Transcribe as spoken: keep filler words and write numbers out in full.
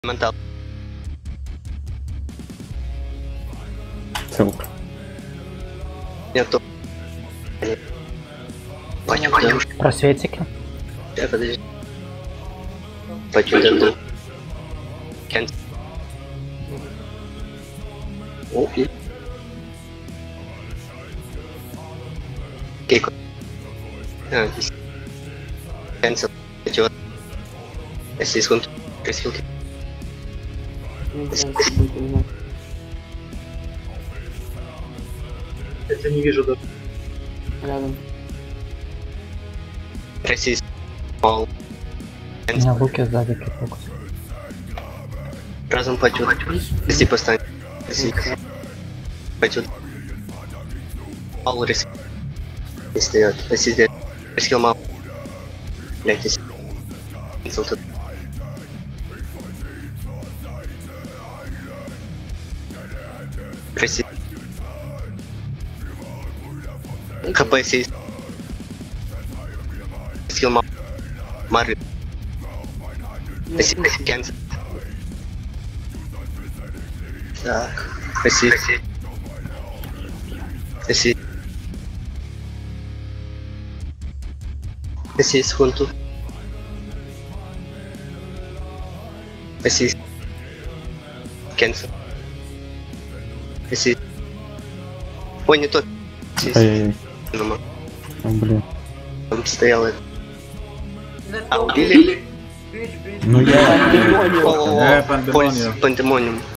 Ментал. Ссылка. Нету. Пойдем. Просветики. Да, подожди. Пойдем дойду. Кент. О, и. Кейко. А, здесь. Кенсел. Чего? Если секунд. Кресилки. Я тебя не вижу даже. Рядом. Российский. Пол. У меня луки сзади фокус. Разум пойдет. Если поставить. Если пойдет. Пол рис. Если если рискил мало. Блять, если. Инсульт. Россия. ХП есть. Скилл мал. Марли. Спасибо, Кенс. Так. Спасибо. Спасибо. Спасибо, секунду. Спасибо. Кенс. Спасибо. Ой, не тот. Ай-яй-яй. О, блин. Там стоял это. А, убили? Ну я... О, Э, пандемониум. Пандемониум.